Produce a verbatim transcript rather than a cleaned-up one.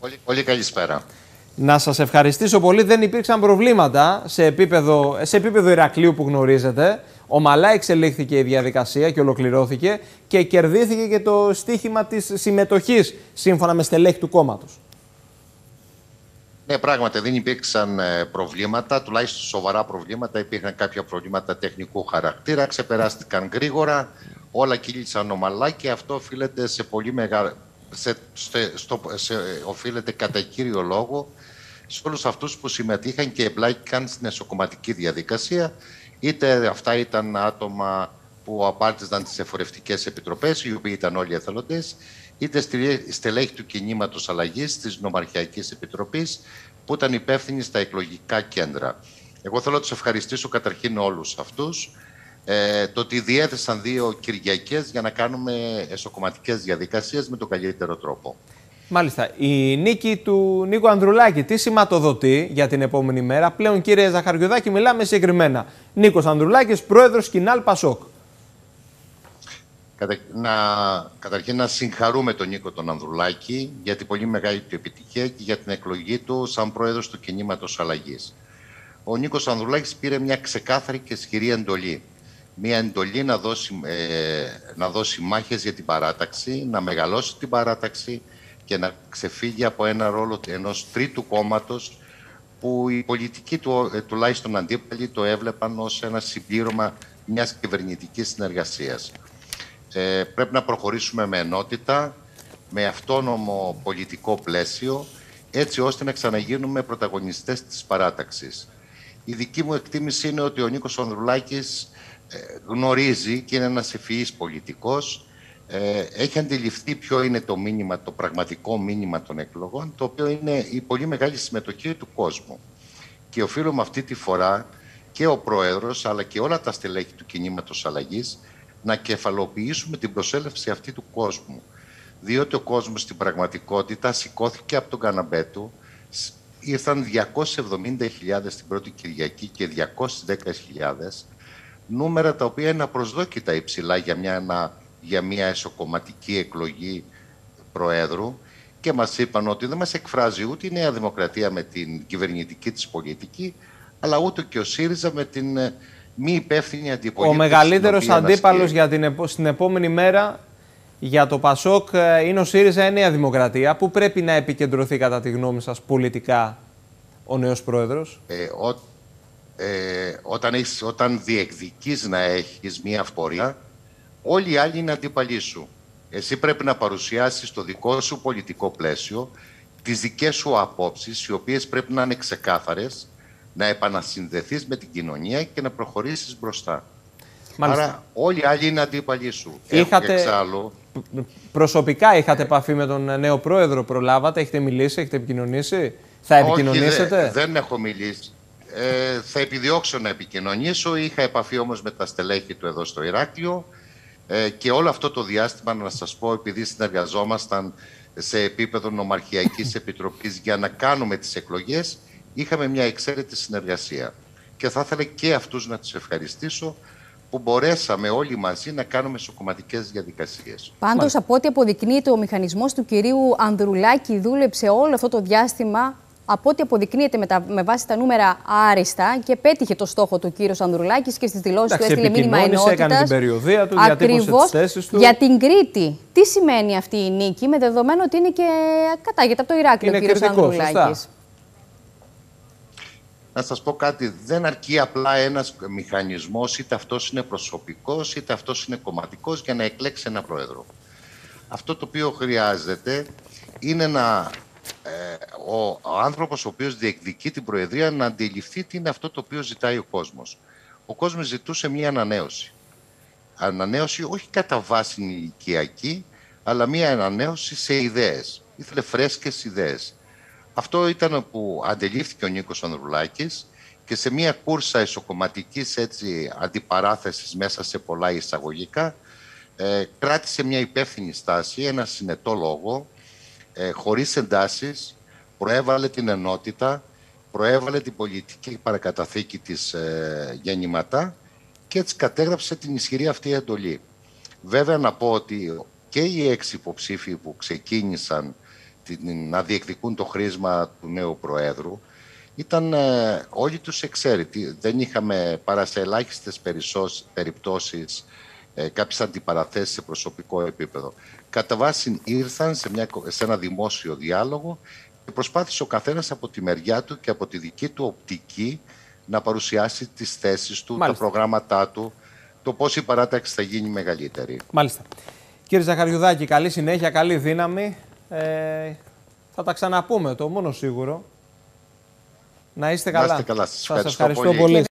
Πολύ, πολύ καλησπέρα. Να σας ευχαριστήσω πολύ. Δεν υπήρξαν προβλήματα σε επίπεδο, σε επίπεδο Ηρακλείου που γνωρίζετε. Ομαλά εξελίχθηκε η διαδικασία και ολοκληρώθηκε και κερδίθηκε και το στίχημα της συμμετοχής σύμφωνα με στελέχη του κόμματος. Ναι, πράγματι δεν υπήρξαν προβλήματα, τουλάχιστον σοβαρά προβλήματα. Υπήρχαν κάποια προβλήματα τεχνικού χαρακτήρα, ξεπεράστηκαν γρήγορα, όλα κύλησαν ομαλά και αυτό οφείλεται σε πολύ μεγάλο. Σε, σε, στο, σε, οφείλεται κατά κύριο λόγο σε όλους αυτούς που συμμετείχαν και εμπλάκηκαν στην εσωκομματική διαδικασία, είτε αυτά ήταν άτομα που απάρτιζαν τις εφορευτικές επιτροπές, οι οποίοι ήταν όλοι εθελοντές, είτε στελέχη του κινήματος αλλαγής της Νομαρχιακής Επιτροπής, που ήταν υπεύθυνοι στα εκλογικά κέντρα. Εγώ θέλω να τους ευχαριστήσω καταρχήν όλους αυτούς. Ε, το ότι διέθεσαν δύο Κυριακές για να κάνουμε εσωκομματικές διαδικασίες με τον καλύτερο τρόπο. Μάλιστα. Η νίκη του Νίκου Ανδρουλάκη τι σηματοδοτεί για την επόμενη μέρα? Πλέον, κύριε Ζαχαριουδάκη, μιλάμε συγκεκριμένα. Νίκος Ανδρουλάκης, πρόεδρος Κινάλ Πασόκ. Κατα... Να... Καταρχήν να συγχαρούμε τον Νίκο τον Ανδρουλάκη για την πολύ μεγάλη του επιτυχία και για την εκλογή του σαν πρόεδρος του κινήματος αλλαγής. Ο Νίκος Ανδρουλάκης πήρε μια ξεκάθαρη και ισχυρή εντολή. Μια εντολή να δώσει, ε, να δώσει μάχες για την παράταξη, να μεγαλώσει την παράταξη και να ξεφύγει από ένα ρόλο ενός τρίτου κόμματος που οι πολιτικοί του, ε, τουλάχιστον αντίπαλοι, το έβλεπαν ως ένα συμπλήρωμα μιας κυβερνητικής συνεργασίας. Ε, πρέπει να προχωρήσουμε με ενότητα, με αυτόνομο πολιτικό πλαίσιο, έτσι ώστε να ξαναγίνουμε πρωταγωνιστές της παράταξης. Η δική μου εκτίμηση είναι ότι ο Νίκος Ανδρουλάκης γνωρίζει και είναι ένας ευφυής πολιτικός, ε, έχει αντιληφθεί ποιο είναι το μήνυμα, το πραγματικό μήνυμα των εκλογών, το οποίο είναι η πολύ μεγάλη συμμετοχή του κόσμου. Και οφείλουμε αυτή τη φορά και ο Πρόεδρος, αλλά και όλα τα στελέχη του κινήματος αλλαγής, να κεφαλοποιήσουμε την προσέλευση αυτή του κόσμου. Διότι ο κόσμος στην πραγματικότητα σηκώθηκε από τον καναπέ του, ήρθαν διακόσιες εβδομήντα χιλιάδες την πρώτη Κυριακή και διακόσιες δέκα χιλιάδες, νούμερα τα οποία είναι απροσδόκητα υψηλά για μια, για μια εσωκομματική εκλογή Προέδρου, και μας είπαν ότι δεν μας εκφράζει ούτε η Νέα Δημοκρατία με την κυβερνητική της πολιτική, αλλά ούτε και ο ΣΥΡΙΖΑ με την μη υπεύθυνη αντιπολίτευση. Ο μεγαλύτερος αντίπαλος για την, στην επόμενη μέρα για το Πασόκ είναι ο ΣΥΡΙΖΑ, η Νέα Δημοκρατία. Πού πρέπει να επικεντρωθεί κατά τη γνώμη σας πολιτικά ο νέος Πρόεδρος? Ε, ο, Ε, όταν, έχεις, όταν διεκδικείς να έχεις μία αυπορία, όλοι οι άλλοι είναι αντίπαλοι σου. Εσύ πρέπει να παρουσιάσεις το δικό σου πολιτικό πλαίσιο, τις δικές σου απόψεις, οι οποίες πρέπει να είναι ξεκάθαρες, να επανασυνδεθείς με την κοινωνία και να προχωρήσεις μπροστά. Μάλιστα. Άρα όλοι οι άλλοι είναι αντίπαλοι σου. Είχατε... Εξάλλου... Προσωπικά είχατε επαφή με τον νέο Πρόεδρο, προλάβατε, έχετε μιλήσει, έχετε επικοινωνήσει, θα επικοινωνήσετε? Όχι, δε, δεν έχω μιλήσει. Ε, θα επιδιώξω να επικοινωνήσω. Είχα επαφή όμως με τα στελέχη του εδώ στο Ηράκλειο ε, και όλο αυτό το διάστημα, να σας πω, επειδή συνεργαζόμασταν σε επίπεδο Νομαρχιακής Επιτροπής για να κάνουμε τις εκλογές, είχαμε μια εξαίρετη συνεργασία. Και θα ήθελα και αυτούς να τους ευχαριστήσω που μπορέσαμε όλοι μαζί να κάνουμε εσωκομματικές διαδικασίες. Πάντως, από ό,τι αποδεικνύεται, ο μηχανισμός του κυρίου Ανδρουλάκη δούλεψε όλο αυτό το διάστημα, από ό,τι αποδεικνύεται με, τα, με βάση τα νούμερα, άριστα, και πέτυχε το στόχο του κύριος Ανδρουλάκης και στις δηλώσεις του έστειλε μήνυμα ενότητας. Έκανε την περιοδία του, διατύπωσε τις θέσεις του. Για την Κρήτη, τι σημαίνει αυτή η νίκη, με δεδομένο ότι είναι και κατάγεται από το Ηράκλειο ο κύριος Ανδρουλάκης? Να σας πω κάτι, δεν αρκεί απλά ένας μηχανισμός, είτε αυτός είναι προσωπικός, είτε αυτός είναι κομματικός, για να εκλέξει ένα πρόεδρο. Αυτό το οποίο χρειάζεται είναι να, ε, ο, ο άνθρωπος ο οποίος διεκδικεί την προεδρία να αντιληφθεί τι είναι αυτό το οποίο ζητάει ο κόσμος. Ο κόσμος ζητούσε μια ανανέωση. Ανανέωση όχι κατά βάση ηλικιακή, αλλά μια ανανέωση σε ιδέες. Ήθελε φρέσκες ιδέες. Αυτό ήταν που αντιλήφθηκε ο Νίκος Ανδρουλάκης και σε μια κούρσα εσωκομματικής έτσι, αντιπαράθεσης μέσα σε πολλά εισαγωγικά ε, κράτησε μια υπεύθυνη στάση, ένα συνετό λόγο, ε, χωρίς εντάσεις, προέβαλε την ενότητα, προέβαλε την πολιτική παρακαταθήκη της ε, γεννηματά και έτσι κατέγραψε την ισχυρή αυτή εντολή. Βέβαια να πω ότι και οι έξι υποψήφοι που ξεκίνησαν να διεκδικούν το χρήσμα του νέου Προέδρου, ήταν ε, όλοι τους εξαίρετοι. Δεν είχαμε παρά σε ελάχιστες περιπτώσεις ε, κάποιες αντιπαραθέσεις σε προσωπικό επίπεδο. Κατά βάση ήρθαν σε, μια, σε ένα δημόσιο διάλογο και προσπάθησε ο καθένας από τη μεριά του και από τη δική του οπτική να παρουσιάσει τις θέσεις του, Μάλιστα. τα προγράμματά του, το πώς η παράταξη θα γίνει μεγαλύτερη. Μάλιστα. Κύριε Ζαχαριουδάκη, καλή συνέχεια, καλή δύναμη. Ε, θα τα ξαναπούμε, το μόνο σίγουρο. Να είστε καλά. Να είστε καλά. Σας ευχαριστώ, ευχαριστώ πολύ. πολύ.